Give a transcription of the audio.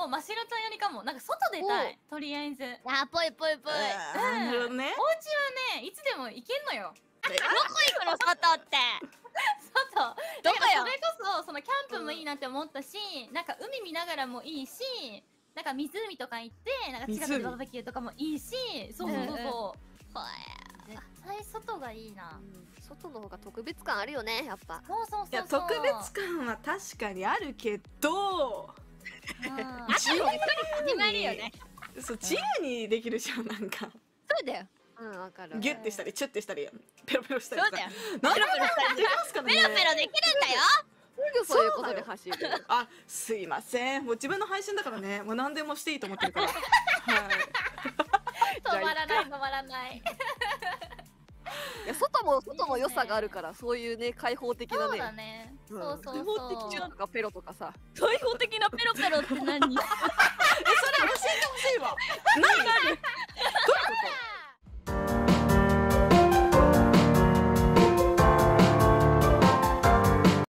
もましろちゃんよりかもなんか外出たい、とりあえず。 あ、ぽいぽいぽい。 なるほどね。 お家はねいつでも行けんのよ。 どこ行くの外って。 外どこよ。 それこそそのキャンプもいいなって思ったし、なんか海見ながらもいいし、なんか湖とか行ってなんか近くでバーベキューとかもいいし、そうそうそうそう。絶対外がいいな。 外の方が特別感あるよね、やっぱ。 そうそうそうそう。 いや特別感は確かにあるけど、 自由にそう自由にできるじゃん、なんかそうだよ。うん、わかる。 ギュッてしたりチュッてしたりペロペロしたりさ。 そうだよ。 なんでペロペロしたりできますかね。 ペロペロできるんだよ。すぐそういうことで走る。 あ、すいません。もう自分の配信だからね、もう何でもしていいと思ってるから。はい。 止まらない止まらない。 いや、外も良さがあるから、そういうね、開放的なそうだね。 ね。 うんそうそう開放的そう。 チュッとかペロとかさ。 開放的なペロペロって何？